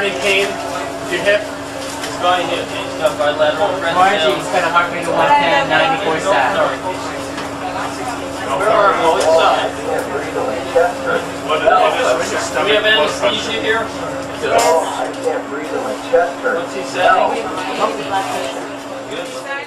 Any pain? Your hip? Spine hip. He's got bilateral press Marsic, he's got a heart rate of 110, 94 sat. Where are we? Which side? What Do we have anesthesia here? I can't breathe in my chest. What's he saying? No. Good.